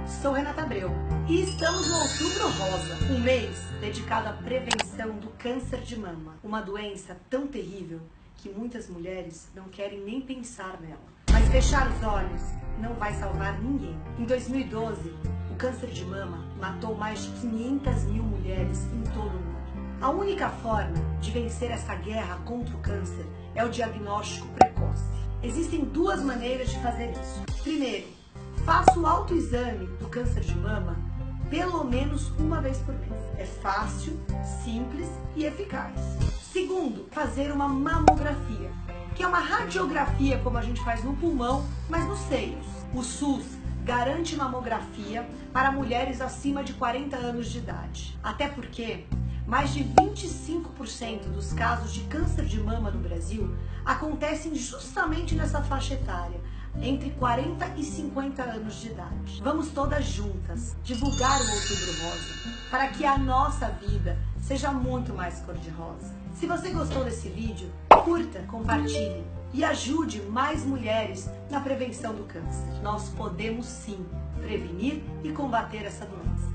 Sou Renata Abreu e estamos no Outubro Rosa, um mês dedicado à prevenção do câncer de mama, uma doença tão terrível que muitas mulheres não querem nem pensar nela. Mas fechar os olhos não vai salvar ninguém. Em 2012, o câncer de mama matou mais de 500 mil mulheres em todo o mundo. A única forma de vencer essa guerra contra o câncer é o diagnóstico precoce. Existem duas maneiras de fazer isso. Primeiro, faça o autoexame do câncer de mama pelo menos uma vez por mês. É fácil, simples e eficaz. Segundo, fazer uma mamografia, que é uma radiografia como a gente faz no pulmão, mas nos seios. O SUS garante mamografia para mulheres acima de 40 anos de idade. Até porque mais de 25% dos casos de câncer de mama no Brasil acontecem justamente nessa faixa etária, entre 40 e 50 anos de idade. Vamos todas juntas divulgar o Outubro Rosa para que a nossa vida seja muito mais cor-de-rosa. Se você gostou desse vídeo, curta, compartilhe e ajude mais mulheres na prevenção do câncer. Nós podemos sim prevenir e combater essa doença.